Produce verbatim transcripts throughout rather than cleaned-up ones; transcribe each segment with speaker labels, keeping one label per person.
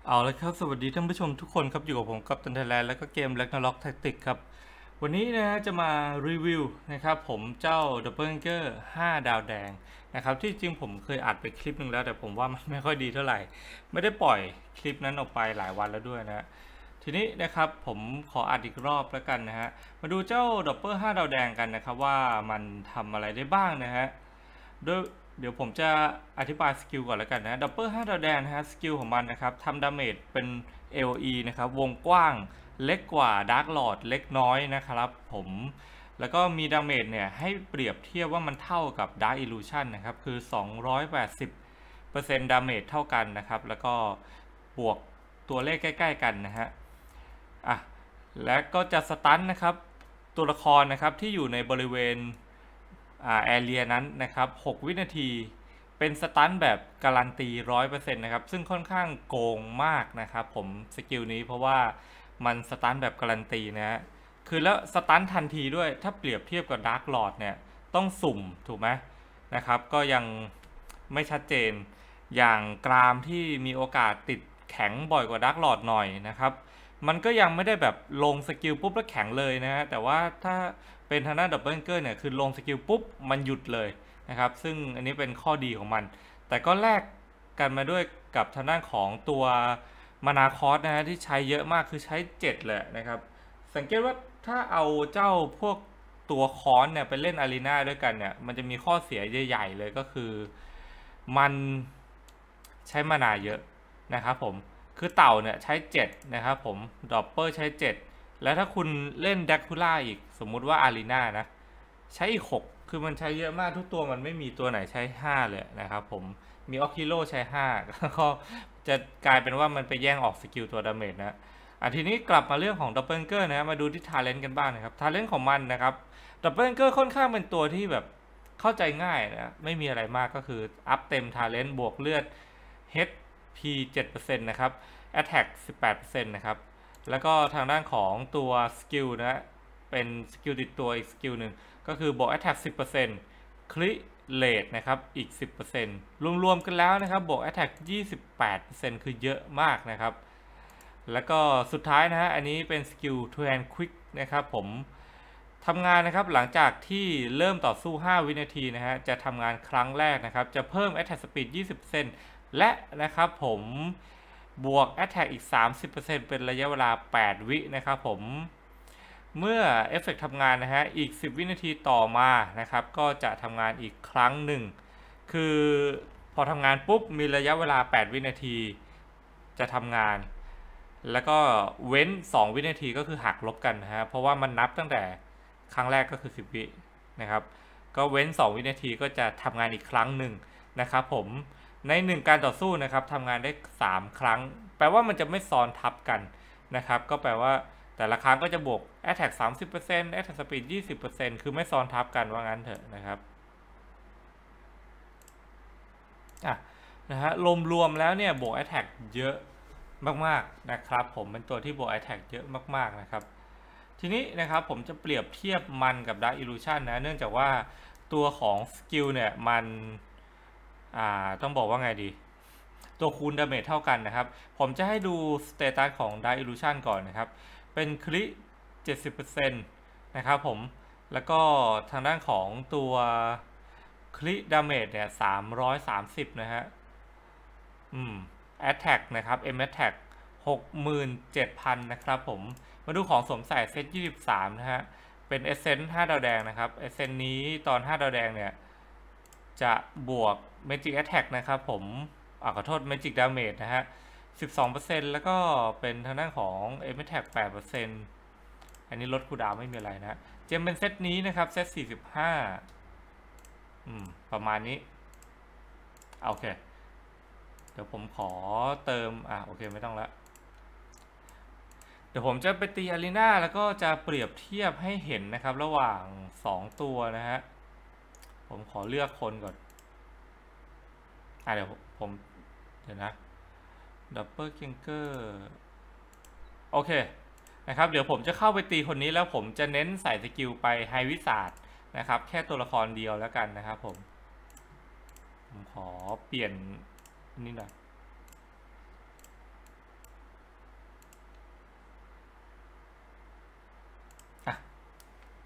Speaker 1: เอาละครับสวัสดีท่านผู้ชมทุกคนครับอยู่กับผมกัปตันไทยแลนด์แล้วก็เกม Ragnarok Tactics ครับวันนี้นะฮะจะมารีวิวนะครับผมเจ้า Doppelganger ห้าดาวแดงนะครับที่จริงผมเคยอัดไปคลิปหนึ่งแล้วแต่ผมว่ามันไม่ค่อยดีเท่าไหร่ไม่ได้ปล่อยคลิปนั้นออกไปหลายวันแล้วด้วยนะทีนี้นะครับผมขออัดอีกรอบแล้วกันนะฮะมาดูเจ้า Doppel ห้าดาวแดงกันนะครับว่ามันทำอะไรได้บ้างนะฮะโดยเดี๋ยวผมจะอธิบายสกิลก่อนแล้วกันนะดับเบิลห้าดาวแดงนะฮะสกิลของมันนะครับทำดาเมจเป็น เอ โอ อี นะครับวงกว้างเล็กกว่าดาร์กลอร์ดเล็กน้อยนะครับผมแล้วก็มีดาเมจเนี่ยให้เปรียบเทียบว่ามันเท่ากับ Dark Illusion นะครับคือ สองร้อยแปดสิบเปอร์เซ็นต์ ดาเมจเท่ากันนะครับแล้วก็บวกตัวเลขใกล้ๆกันนะฮะอ่ะและก็จะสตันนะครับตัวละครนะครับที่อยู่ในบริเวณแอเรียนั้นนะครับหกวินาทีเป็นสตันแบบการันตี ร้อยเปอร์เซ็นต์ นะครับซึ่งค่อนข้างโกงมากนะครับผมสกิลนี้เพราะว่ามันสตันแบบการันตีนะฮะคือแล้วสตันทันทีด้วยถ้าเปรียบเทียบกับดาร์กลอร์ดเนี่ยต้องสุ่มถูกไหมนะครับก็ยังไม่ชัดเจนอย่างกรามที่มีโอกาสติดแข็งบ่อยกว่าดาร์กลอร์ดหน่อยนะครับมันก็ยังไม่ได้แบบลงสกิลปุ๊บแล้วแข็งเลยนะฮะแต่ว่าถ้าเป็นทางด้านดับเบิลเกอร์เนี่ยคือลงสกิลปุ๊บมันหยุดเลยนะครับซึ่งอันนี้เป็นข้อดีของมันแต่ก็แลกกันมาด้วยกับทางด้านของตัวมานาคอสนะฮะที่ใช้เยอะมากคือใช้เจ็ดเลยนะครับสังเกตว่าถ้าเอาเจ้าพวกตัวคอนเนี่ยไปเล่นอารีนาด้วยกันเนี่ยมันจะมีข้อเสียใหญ่ๆเลยก็คือมันใช้มานาเยอะนะครับผมคือเต่าเนี่ยใช้เจ็ดนะครับผมดอปเปอร์ใช้เจ็ดแล้วถ้าคุณเล่นแดกคูล่าอีกสมมุติว่าอารีนานะใช้อีกหกคือมันใช้เยอะมากทุกตัวมันไม่มีตัวไหนใช้ห้าเลยนะครับผมมีออคิโลใช้ห้าก็จะกลายเป็นว่ามันไปแย่งออกสกิลตัวดาเมจนะอ่ะทีนี้กลับมาเรื่องของดับเบิลเกอร์นะมาดูที่ทาเลนต์กันบ้างนะครับทาเลนต์ของมันนะครับดับเบิลเกอร์ค่อนข้างเป็นตัวที่แบบเข้าใจง่ายนะไม่มีอะไรมากก็คืออัพเต็มทาเลนต์บวกเลือด เอช พี เจ็ดเปอร์เซ็นต์ นะครับ Attack สิบแปดเปอร์เซ็นต์ นะครับแล้วก็ทางด้านของตัวสกิลนะเป็นสกิลติดตัวอีกสกิลหนึ่งก็คือบวก Attack สิบเปอร์เซ็นต์ คริเลทนะครับอีก สิบเปอร์เซ็นต์ รวมๆกันแล้วนะครับบวก Attack ยี่สิบแปดเปอร์เซ็นต์ คือเยอะมากนะครับแล้วก็สุดท้ายนะฮะอันนี้เป็นสกิล To Hand Quick นะครับผมทำงานนะครับหลังจากที่เริ่มต่อสู้ห้าวินาทีนะฮะจะทำงานครั้งแรกนะครับจะเพิ่ม Attack Speed ยี่สิบเปอร์เซ็นต์ และนะครับผมบวก Attack อีก สามสิบเปอร์เซ็นต์ เป็นระยะเวลาแปดวินะครับผมเมื่อเอฟเฟกต์ทำงานนะฮะอีกสิบวินาทีต่อมานะครับก็จะทำงานอีกครั้งหนึ่งคือพอทำงานปุ๊บมีระยะเวลาแปดวินาทีจะทำงานแล้วก็เว้นสองวินาทีก็คือหักลบกันนะฮะเพราะว่ามันนับตั้งแต่ครั้งแรกก็คือสิบวินะครับก็เว้นสองวินาทีก็จะทำงานอีกครั้งหนึ่งนะครับผมในหนึ่งการต่อสู้นะครับทำงานได้สามครั้งแปลว่ามันจะไม่ซ้อนทับกันนะครับก็แปลว่าแต่ละครั้งก็จะบวก Attack สามสิบเปอร์เซ็นต์ Attack Speed ยี่สิบเปอร์เซ็นต์ คือไม่ซ้อนทับกันว่างั้นเถอะนะครับอ่ะนะฮะรวมๆแล้วเนี่ยบวก Attack เยอะมากๆนะครับผมเป็นตัวที่บวก Attack เยอะมากๆนะครับทีนี้นะครับผมจะเปรียบเทียบมันกับ Dark Illusion นะเนื่องจากว่าตัวของสกิลเนี่ยมันอ่าต้องบอกว่าไงดีตัวคูณดาเมจเท่ากันนะครับผมจะให้ดูสเตตัสของ Dark Illusion ก่อนนะครับเป็นคริ เจ็ดสิบเปอร์เซ็นต์ นะครับผมแล้วก็ทางด้านของตัวคริดาเมจเนี่ยสามร้อยสามสิบนะฮะอืม Attack นะครับ M Attack หกหมื่นเจ็ดพัน นะครับผมมาดูของสวมใส่เซตยี่สิบสามนะฮะเป็น Essence ห้าดาวแดงนะครับ Essence นี้ตอนห้าดาวแดงเนี่ยจะบวก Magic Attack นะครับผมอ่าขอโทษ Magic Damage นะฮะ สิบสองเปอร์เซ็นต์ แล้วก็เป็นทางด้านของ M Attack แปดเปอร์เซ็นต์ อันนี้ลดคูลดาวน์ไม่มีอะไรนะเจมเป็นเซตนี้นะครับเซตสี่สิบห้าอืมประมาณนี้โอเคเดี๋ยวผมขอเติมอ่ะโอเคไม่ต้องละเดี๋ยวผมจะไปตีอารีนาแล้วก็จะเปรียบเทียบให้เห็นนะครับระหว่างสองตัวนะฮะผมขอเลือกคนก่อนอ่ะเดี๋ยวผมเดี๋ยวนะดับเบิลคิงเกอร์โอเคนะครับเดี๋ยวผมจะเข้าไปตีคนนี้แล้วผมจะเน้นใส่สกิลไปไฮวิสาดนะครับแค่ตัวละครเดียวแล้วกันนะครับผมผมขอเปลี่ยนนี่หน่อย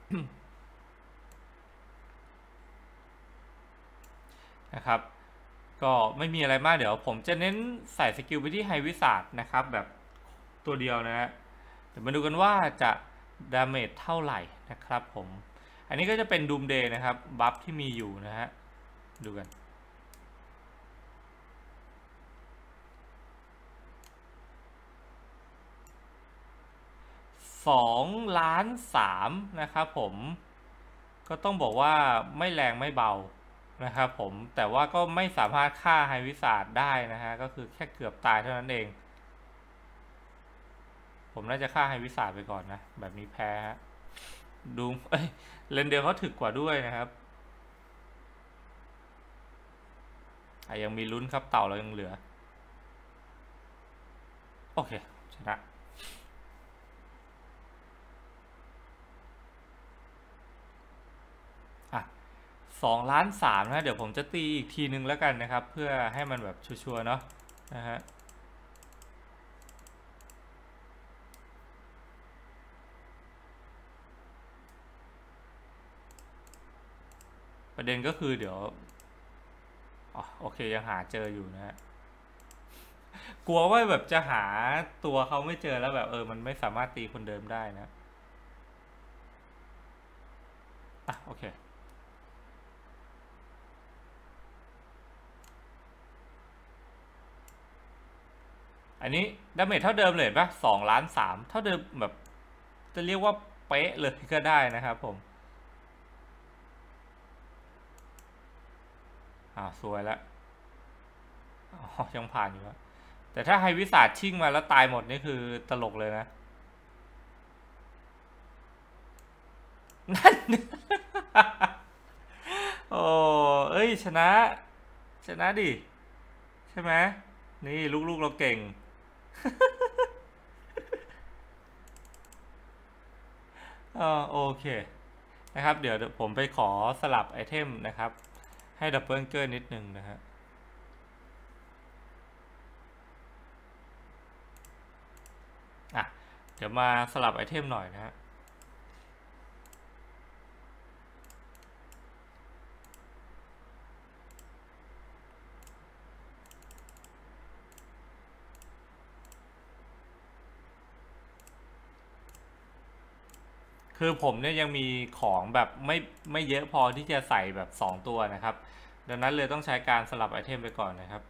Speaker 1: นะครับก็ไม่มีอะไรมากเดี๋ยวผมจะเน้นใส่สกิลไปที่ไฮวิสาดนะครับแบบตัวเดียวนะฮะเดี๋ยวมาดูกันว่าจะดาเมจเท่าไหร่นะครับผมอันนี้ก็จะเป็นดูมเดย์นะครับบัฟที่มีอยู่นะฮะดูกันสองล้านสามนะครับผมก็ต้องบอกว่าไม่แรงไม่เบานะครับผมแต่ว่าก็ไม่สามารถฆ่าไฮวิสาดได้นะฮะก็คือแค่เกือบตายเท่านั้นเองผมน่าจะฆ่าไฮวิสาดไปก่อนนะแบบนี้แพ้ฮะดูเอ้ยเลนเดลเขาถึกกว่าด้วยนะครับอ่ะยังมีลุ้นครับเต่าเรายังเหลือโอเคชนะอ่ะสองล้านสามนะเดี๋ยวผมจะตีอีกทีนึงแล้วกันนะครับเพื่อให้มันแบบชัวร์ๆเนาะนะฮะประเด็นก็คือเดี๋ยวอ๋อโอเคยังหาเจออยู่นะฮะกลัวว่าแบบจะหาตัวเขาไม่เจอแล้วแบบเออมันไม่สามารถตีคนเดิมได้นะอ่ะโอเคอันนี้ดาเมจเท่าเดิมเลยปะสองล้านสามเท่าเดิมแบบจะเรียกว่าเป๊ะเลยก็ได้นะครับผมอ่าสวยแล้วอ๋อยังผ่านอยู่แล้วแต่ถ้าไฮวิสาดชิ่งมาแล้วตายหมดนี่คือตลกเลยนะนั่นโอ้เอ้ยชนะชนะดิใช่ไหมนี่ลูกๆเราเก่งอ๋อโอเคนะครับเดี๋ยวผมไปขอสลับไอเทมนะครับให้ดับเบิลเกอร์นิดนึงนะฮะอ่ะเดี๋ยวมาสลับไอเทมหน่อยนะฮะคือผมเนี่ยยังมีของแบบไม่ไม่เยอะพอที่จะใส่แบบสองตัวนะครับดังนั้นเลยต้องใช้การสลับไอเทมไปก่อนนะครับ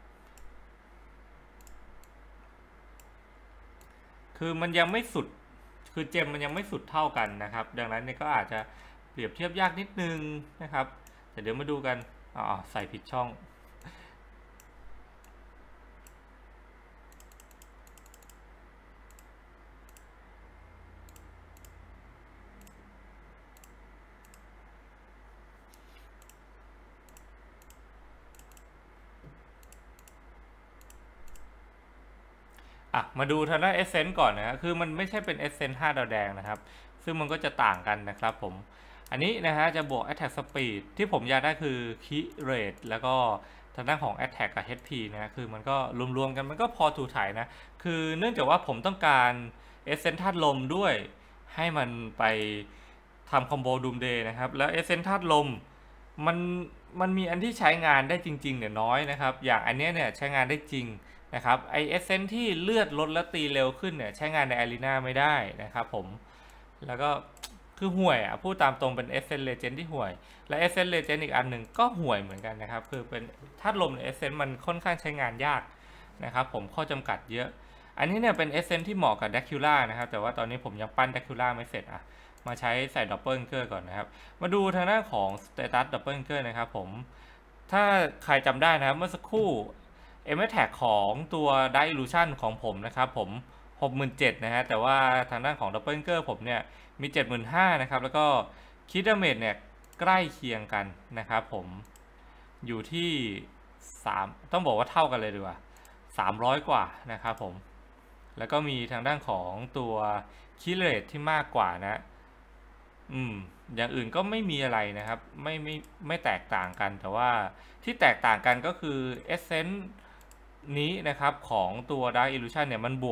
Speaker 1: คือมันยังไม่สุดคือเจมมันยังไม่สุดเท่ากันนะครับดังนั้นเนี่ยก็อาจจะเปรียบเทียบยากนิดนึงนะครับแต่เดี๋ยวมาดูกันอ๋อใส่ผิดช่องอ่ะมาดูทางด้านเอเซนต์ก่อนนะคือมันไม่ใช่เป็นเอเซนต์ห้าดาวแดงนะครับซึ่งมันก็จะต่างกันนะครับผมอันนี้นะฮะจะบวก Attack Speed ที่ผมอยากได้คือ Key Rate แล้วก็ทางด้านของ Attack กับ เอช พี นะคือมันก็รวมๆกันมันก็พอถูถ่ายนะคือเนื่องจากว่าผมต้องการเอเซนต์ธาตุลมด้วยให้มันไปทำคอมโบดูมเดย์นะครับแล้วเอเซนต์ธาตุลมมันมันมีอันที่ใช้งานได้จริงๆเนี่ยน้อยนะครับอย่างอันนี้เนี่ยใช้งานได้จริงนะครับไอเอเซนที่เลือดลดและตีเร็วขึ้นเนี่ยใช้งานในอารีนาไม่ได้นะครับผมแล้วก็คือห่วยอ่ะพูดตามตรงเป็นเอเซนเลเจนที่ห่วยและเอเซนเลเจนอีกอันหนึ่งก็ห่วยเหมือนกันนะครับคือเป็นธาตุลมในเอเซนมันค่อนข้างใช้งานยากนะครับผมข้อจำกัดเยอะอันนี้เนี่ยเป็นเอเซนที่เหมาะกับแดคิล่านะครับแต่ว่าตอนนี้ผมยังปั้นแดคิล่าไม่เสร็จอ่ะมาใช้ใส่ดับเบิลเกอร์ก่อนนะครับมาดูทางด้านของสเตตัสดับเบิลเกอร์นะครับผมถ้าใครจำได้นะครับเมื่อสักครู่เอ็มแท็กของตัว Dark Illusion ของผมนะครับผม หกหมื่นเจ็ดพัน นะฮะแต่ว่าทางด้านของดับเบิลเกอร์ผมเนี่ยมี เจ็ดหมื่นห้าพัน นะครับแล้วก็คิดดาเมจเนี่ยใกล้เคียงกันนะครับผมอยู่ที่สามต้องบอกว่าเท่ากันเลยดีกว่าสามร้อยกว่านะครับผมแล้วก็มีทางด้านของตัวคิเลตที่มากกว่านะอืมอย่างอื่นก็ไม่มีอะไรนะครับไม่ไม่ไม่แตกต่างกันแต่ว่าที่แตกต่างกันก็คือเอเซนต์นี้นะครับของตัว Dark Illusion เนี่ยมันบวก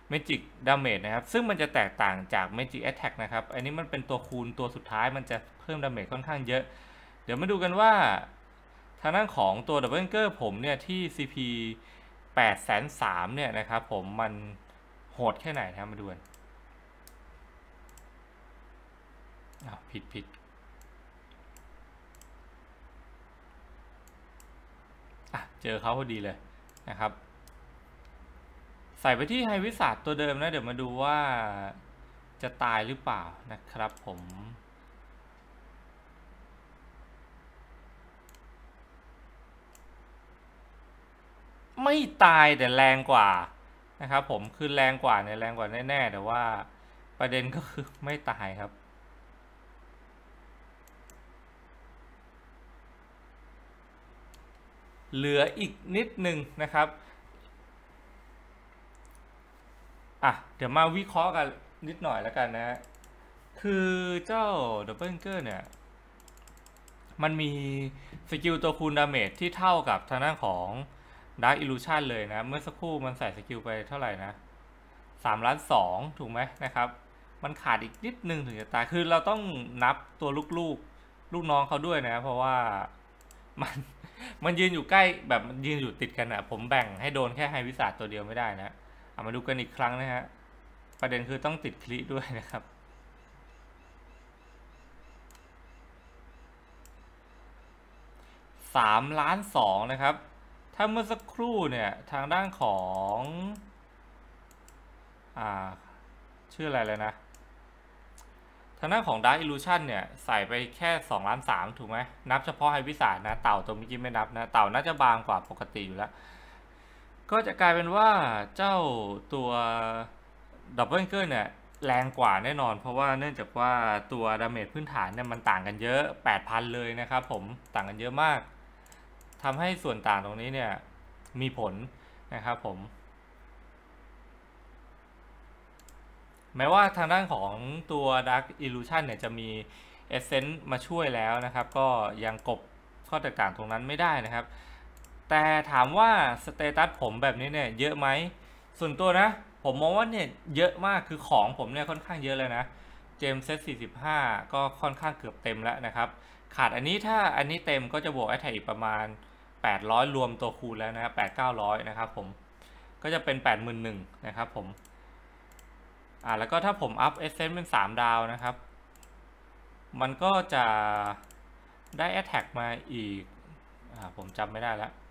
Speaker 1: Magic Damage นะครับซึ่งมันจะแตกต่างจาก Magic Attack นะครับอันนี้มันเป็นตัวคูณตัวสุดท้ายมันจะเพิ่ม Damage ค่อนข้างเยอะเดี๋ยวมาดูกันว่าทางด้านของตัว Double Anchor ผมเนี่ยที่ ซี พี แปดแสนสามหมื่นเนี่ยนะครับผมมันโหดแค่ไหนนะครับมาดูกันอ้าวผิดผิดอ่ะเจอเขาพอดีเลยนะครับใส่ไปที่ไฮวิสาดตัวเดิมนะเดี๋ยวมาดูว่าจะตายหรือเปล่านะครับผมไม่ตายแต่แรงกว่านะครับผมคือแรงกว่าเนี่ยแรงกว่าแน่ๆแต่ว่าประเด็นก็คือไม่ตายครับเหลืออีกนิดนึงนะครับอ่ะเดี๋ยวมาวิเคราะห์กันนิดหน่อยแล้วกันนะคือเจ้า Double Anchor เนี่ยมันมีสกิลตัวคูณดาเมจที่เท่ากับทางด้านของ Dark Illusion เลยนะเมื่อสักครู่มันใส่สกิลไปเท่าไหร่นะสามล้านสองถูกไหมนะครับมันขาดอีกนิดนึงถึงจะตายคือเราต้องนับตัวลูกๆ ลูกน้องเขาด้วยนะเพราะว่ามันมันยืนอยู่ใกล้แบบมันยืนอยู่ติดกันอะผมแบ่งให้โดนแค่ไฮวิสาดตัวเดียวไม่ได้นะเอามาดูกันอีกครั้งนะฮะประเด็นคือต้องติดคลิด้วยนะครับสามล้านสองนะครับถ้าเมื่อสักครู่เนี่ยทางด้านของอ่าชื่ออะไรเลยนะทางด้านของ Dark Illusion เนี่ยใส่ไปแค่สองล้านสามถูกไหมนับเฉพาะไฮวิสาดนะเต่าตัวเมื่อกี้ไม่นับนะเต่าน่าจะบางกว่าปกติอยู่แล้วก็จะกลายเป็นว่าเจ้าตัว Double Anchor เนี่ยแรงกว่าแน่นอนเพราะว่าเนื่องจากว่าตัวดาเมจพื้นฐานเนี่ยมันต่างกันเยอะ แปดพัน เลยนะครับผมต่างกันเยอะมากทำให้ส่วนต่างตรงนี้เนี่ยมีผลนะครับผมแม้ว่าทางด้านของตัว Dark Illusion เนี่ยจะมี Essence มาช่วยแล้วนะครับก็ยังกบข้อแตกต่างตรงนั้นไม่ได้นะครับแต่ถามว่าสเตตัสผมแบบนี้เนี่ยเยอะไหมส่วนตัวนะผมมองว่าเนี่ยเยอะมากคือของผมเนี่ยค่อนข้างเยอะเลยนะเจมเซตสี่สิบห้าก็ค่อนข้างเกือบเต็มแล้วนะครับขาดอันนี้ถ้าอันนี้เต็มก็จะบวกแอทแทกอีกประมาณแปดร้อยรวมตัวคูณแล้วนะแปด เก้าร้อยนะครับผมก็จะเป็น แปดหมื่นหนึ่งพัน นะครับผมอ่าแล้วก็ถ้าผมอัพเอเซนต์เป็นสามดาวนะครับมันก็จะได้ Attack มาอีกอ่าผมจำไม่ได้แล้ว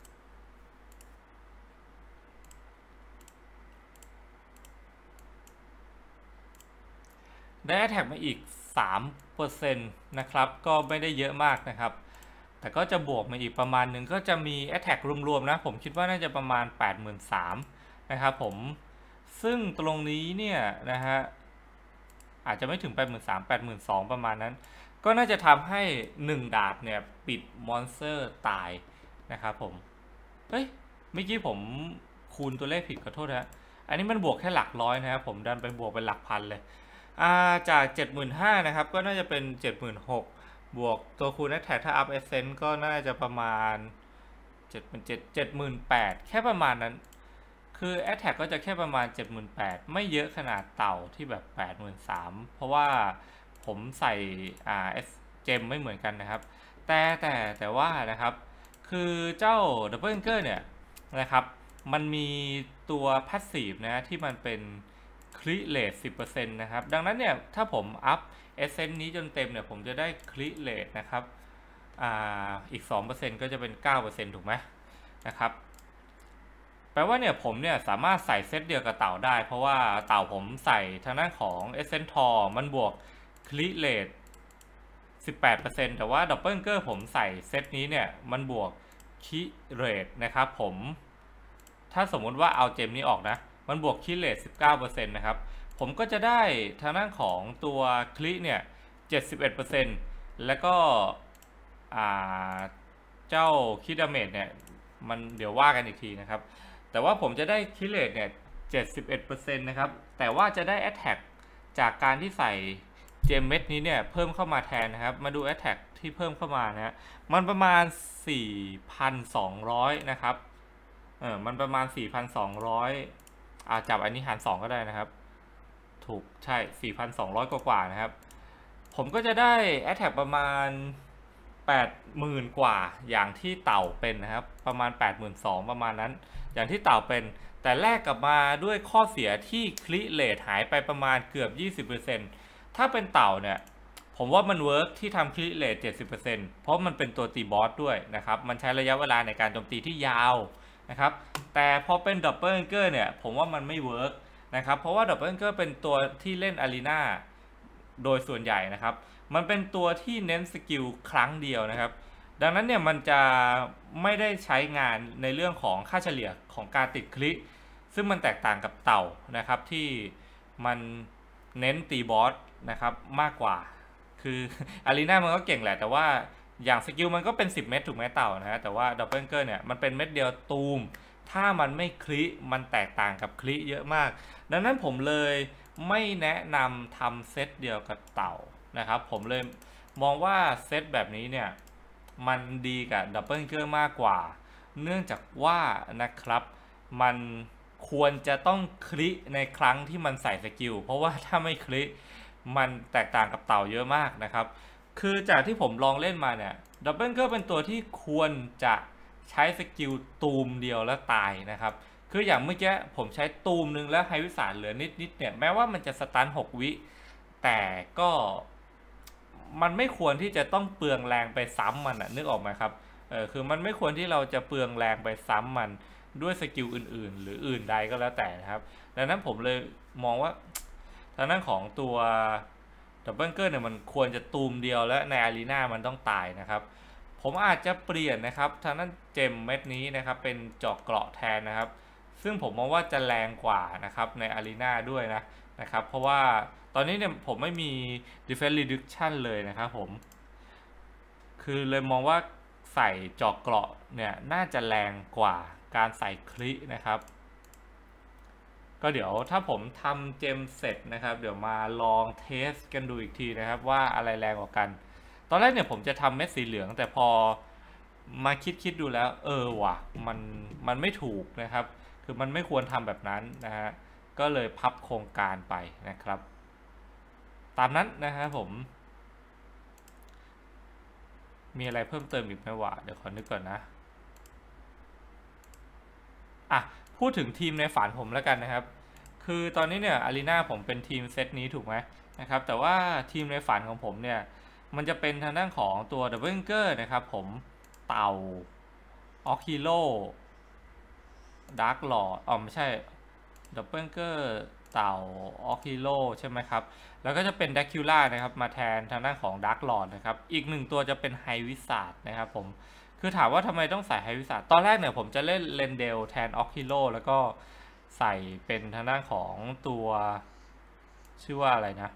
Speaker 1: ได้ Attack มาอีก สามเปอร์เซ็นต์ นะครับก็ไม่ได้เยอะมากนะครับแต่ก็จะบวกมาอีกประมาณหนึ่งก็จะมี Attack รวมๆนะผมคิดว่าน่าจะประมาณ แปดหมื่นสามพัน นะครับผมซึ่งตรงนี้เนี่ยนะฮะอาจจะไม่ถึง แปดหมื่นสามพัน แปดหมื่นสองพัน ประมาณนั้นก็น่าจะทำให้หนึ่งดาบเนี่ยปิดมอนสเตอร์ตายนะครับผมเฮ้ยเมื่อกี้ผมคูณตัวเลขผิดขอโทษนะอันนี้มันบวกแค่หลักร้อยนะครับผมดันไปบวกเป็นหลักพันเลยอ่าจาก เจ็ดหมื่นห้าพัน นะครับก็น่าจะเป็น เจ็ดหมื่นหกพัน บวกตัวคูณแอทแทกถ้าอัพเอเซนต์ก็น่าจะประมาณ เจ็ดหมื่นเจ็ด เจ็ดหมื่นแปดพัน แค่ประมาณนั้นคือ Attack ก็จะแค่ประมาณ เจ็ดหมื่นแปดพัน ไม่เยอะขนาดเต่าที่แบบ แปดหมื่นสามพัน เพราะว่าผมใส่อ่าเจมไม่เหมือนกันนะครับแต่แต่แต่ว่านะครับคือเจ้า Double Anchor เนี่ยนะครับมันมีตัว Passive นะที่มันเป็น Crit Rate สิบเปอร์เซ็นต์ นะครับดังนั้นเนี่ยถ้าผมอัพ Essence นี้จนเต็มเนี่ยผมจะได้ Crit Rate นะครับอ่าอีก สองเปอร์เซ็นต์ ก็จะเป็น เก้าเปอร์เซ็นต์ ถูกไหมนะครับแปลว่าเนี่ยผมเนี่ยสามารถใส่เซตเดียวกับเต่าได้เพราะว่าเต่าผมใส่ทางด้านของ Essence Tor มันบวก Crit Rate สิบแปดเปอร์เซ็นต์ แต่ว่า Double Anchor ผมใส่เซตนี้เนี่ยมันบวก Crit Rate นะครับผมถ้าสมมุติว่าเอาเจมนี้ออกนะมันบวก Crit Rate สิบเก้าเปอร์เซ็นต์ นะครับผมก็จะได้ทางด้านของตัว Crit เนี่ย เจ็ดสิบเอ็ดเปอร์เซ็นต์ แล้วก็อ่าเจ้า Crit Damage เนี่ยมันเดี๋ยวว่ากันอีกทีนะครับแต่ว่าผมจะได้คิเลตเนี่ย เจ็ดสิบเอ็ดเปอร์เซ็นต์ นะครับแต่ว่าจะได้ Attack จากการที่ใส่เจมเม็ดนี้เนี่ยเพิ่มเข้ามาแทนนะครับมาดู Attack ที่เพิ่มเข้ามานะฮะมันประมาณ สี่พันสองร้อย นะครับเออมันประมาณ สี่พันสองร้อยอาจับอันนี้หารสองก็ได้นะครับถูกใช่ สี่พันสองร้อย กว่าๆนะครับผมก็จะได้ Attack ประมาณ แปดหมื่น กว่าอย่างที่เต่าเป็นนะครับประมาณ แปดหมื่นสองพัน ประมาณนั้นอย่างที่เต่าเป็นแต่แลกกลับมาด้วยข้อเสียที่คลิเรทหายไปประมาณเกือบ ยี่สิบเปอร์เซ็นต์ ถ้าเป็นเต่าเนี่ยผมว่ามันเวิร์กที่ทำคลิเรท เจ็ดสิบเปอร์เซ็นต์ เพราะมันเป็นตัวตีบอสด้วยนะครับมันใช้ระยะเวลาในการโจมตีที่ยาวนะครับแต่พอเป็นดับเบิลเกอร์เนี่ยผมว่ามันไม่เวิร์กนะครับเพราะว่าดับเบิลเกอร์เป็นตัวที่เล่นอารีนาโดยส่วนใหญ่นะครับมันเป็นตัวที่เน้นสกิลครั้งเดียวนะครับดังนั้นเนี่ยมันจะไม่ได้ใช้งานในเรื่องของค่าเฉลี่ยของการติดคลิซึ่งมันแตกต่างกับเต่านะครับที่มันเน้นตีบอสนะครับมากกว่าคืออารีนามันก็เก่งแหละแต่ว่าอย่างสกิลมันก็เป็นสิบเม็ดถูกไหมเต่านะฮะแต่ว่าดับเบิลเกอร์เนี่ยมันเป็นเม็ดเดียวตูมถ้ามันไม่คลิมันแตกต่างกับคลิเยอะมากดังนั้นผมเลยไม่แนะนำทำเซตเดียวกับเต่านะครับผมเลยมองว่าเซตแบบนี้เนี่ยมันดีกับดับเบิลเกอร์มากกว่าเนื่องจากว่านะครับมันควรจะต้องคลิในครั้งที่มันใส่สกิลเพราะว่าถ้าไม่คลิมันแตกต่างกับเต่าเยอะมากนะครับคือจากที่ผมลองเล่นมาเนี่ยดับเบิลเกอร์เป็นตัวที่ควรจะใช้สกิลตูมเดียวแล้วตายนะครับคืออย่างเมื่อกี้ผมใช้ตูมนึงแล้วไฮวิสารเหลือนิดๆเนี่ยแม้ว่ามันจะสตันหกวิแต่ก็มันไม่ควรที่จะต้องเปลืองแรงไปซ้ำมันอะนึกออกไหมครับเออคือมันไม่ควรที่เราจะเปลืองแรงไปซ้ำมันด้วยสกิลอื่นๆหรืออื่นใดก็แล้วแต่นะครับดังนั้นผมเลยมองว่าทางด้านของตัวดับเบิลเกอร์เนี่ยมันควรจะตูมเดียวและในอารีนามันต้องตายนะครับผมอาจจะเปลี่ยนนะครับทางด้านเจมเม็ดนี้นะครับเป็นเจาะเกราะแทนนะครับซึ่งผมมองว่าจะแรงกว่านะครับในอารีนาด้วยนะนะครับเพราะว่าตอนนี้เนี่ยผมไม่มี Defense Reduction เลยนะครับผมคือเลยมองว่าใส่เจาะเกราะเนี่ยน่าจะแรงกว่าการใส่คลินะครับก็เดี๋ยวถ้าผมทำเจมเสร็จนะครับเดี๋ยวมาลองเทสกันดูอีกทีนะครับว่าอะไรแรงกว่ากันตอนแรกเนี่ยผมจะทำเม็ดสีเหลืองแต่พอมาคิดคิดดูแล้วเออว่ะมันมันไม่ถูกนะครับคือมันไม่ควรทำแบบนั้นนะฮะก็เลยพับโครงการไปนะครับตามนั้นนะครับผมมีอะไรเพิ่มเติมอีกไหมวะเดี๋ยวขอนึกก่อนนะอ่ะพูดถึงทีมในฝันผมแล้วกันนะครับคือตอนนี้เนี่ยอารีนาผมเป็นทีมเซตนี้ถูกไหมนะครับแต่ว่าทีมในฝันของผมเนี่ยมันจะเป็นทางด้านของตัวดับเบิลเกอร์นะครับผมเต่าออกฮิโร่ดาร์กหลอดอ๋อไม่ใช่ดับเบิลเกอร์เต่าออกฮิโร่ใช่ไหมครับแล้วก็จะเป็นดักคิวล่านะครับมาแทนทางด้านของดาร์กหลอดนะครับอีกหนึ่งตัวจะเป็นไฮวิสาดนะครับผมคือถามว่าทำไมต้องใส่ไฮวิสาดตอนแรกเนี่ยผมจะเล่นเลนเดลแทนออกฮิโร่แล้วก็ใส่เป็นทางด้านของตัวชื่อว่าอะไรนะ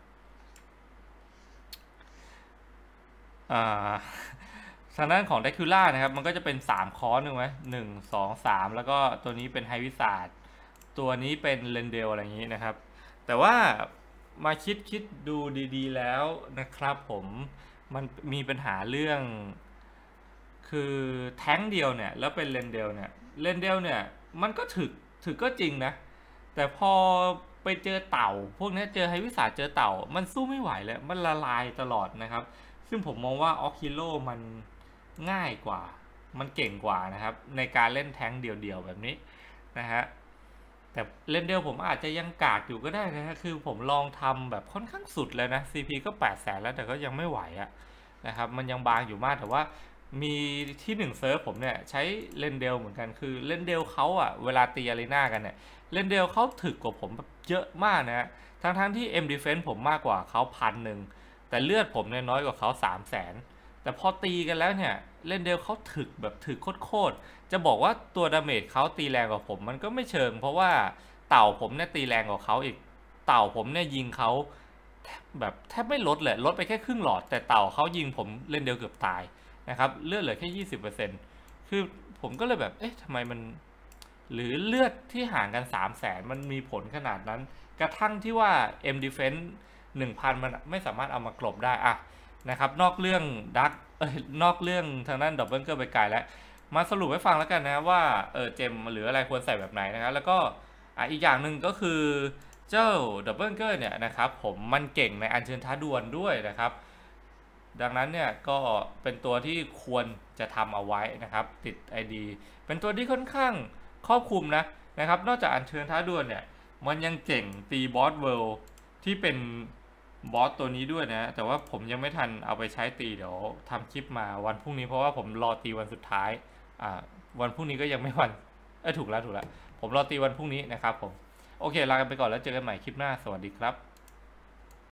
Speaker 1: อ่าทางด้านของเดคิวล่านะครับมันก็จะเป็นสามคอร์สหนึ่งไหมหนึ่งสองสามแล้วก็ตัวนี้เป็นไฮวิสาดตัวนี้เป็นเลนเดลอะไรอย่างนี้นะครับแต่ว่ามาคิดคิดดูดีๆแล้วนะครับผมมันมีปัญหาเรื่องคือแท้งเดียวเนี่ยแล้วเป็นเลนเดลเนี่ยเลนเดลเนี่ยมันก็ถึกถึกก็จริงนะแต่พอไปเจอเต่าพวกนี้เจอไฮวิสาเจอเต่ามันสู้ไม่ไหวแล้วมันละลายตลอดนะครับซึ่งผมมองว่าออคิโลมันง่ายกว่ามันเก่งกว่านะครับในการเล่นแท้งเดี่ยวๆแบบนี้นะฮะแต่เลนเดลผมอาจจะยังกากอยู่ก็ได้นะฮะคือผมลองทำแบบค่อนข้างสุดเลยนะ ซี พี ก็แปดแสนแล้วแต่ก็ยังไม่ไหวอะนะครับมันยังบางอยู่มากแต่ว่ามีที่หนึ่งเซิร์ฟผมเนี่ยใช้เลนเดลเหมือนกันคือเลนเดลเขาอะเวลาตีอารีนากันเนี่ยเลนเดลเขาถึกกว่าผมแบบเยอะมากนะฮะทั้งทั้งที่ M Defense ผมมากกว่าเขาพันหนึ่งแต่เลือดผมเนี่ยน้อยกว่าเขาสามแสนแต่พอตีกันแล้วเนี่ยเลนเดลเขาถึกแบบถึกโคตรจะบอกว่าตัวดาเมจเขาตีแรงกว่าผมมันก็ไม่เชิงเพราะว่าเต่าผมเนี่ยตีแรงกว่าเขาอีกเต่าผมเนี่ยยิงเขาแบบแทบไม่ลดเลยลดไปแค่ครึ่งหลอดแต่เต่าเขายิงผมเลนเดลเกือบตายนะครับเลือดเหลือแค่ ยี่สิบเปอร์เซ็นต์ คือผมก็เลยแบบเอ๊ะทำไมมันหรือเลือดที่ห่างกัน สามแสน มันมีผลขนาดนั้นกระทั่งที่ว่า M Defense หนึ่งพัน มันไม่สามารถเอามากลบได้อะนะครับนอกเรื่องดักเอ้ยนอกเรื่องทางด้านดับเบิลเกอร์ไปไกลแล้วมาสรุปให้ฟังแล้วกันนะว่าเออเจมหรืออะไรควรใส่แบบไหนนะครับแล้วก็อ่ะอีกอย่างหนึ่งก็คือเจ้าดับเบิลเกอร์เนี่ยนะครับผมมันเก่งในอัญเชิญท้าดวลด้วยนะครับดังนั้นเนี่ยก็เป็นตัวที่ควรจะทำเอาไว้นะครับติด ไอ ดี เป็นตัวที่ค่อนข้างครอบคลุมนะนะครับนอกจากอัญเชิญท้าดวลเนี่ยมันยังเก่งตีบอสเวิลด์ที่เป็นบอสตัวนี้ด้วยนะแต่ว่าผมยังไม่ทันเอาไปใช้ตีเดี๋ยวทำคลิปมาวันพรุ่งนี้เพราะว่าผมรอตีวันสุดท้ายอ่าวันพรุ่งนี้ก็ยังไม่วันเออถูกแล้วถูกแล้วผมรอตีวันพรุ่งนี้นะครับผมโอเคลากันไปก่อนแล้วเจอกันใหม่คลิปหน้าสวัสดีครับ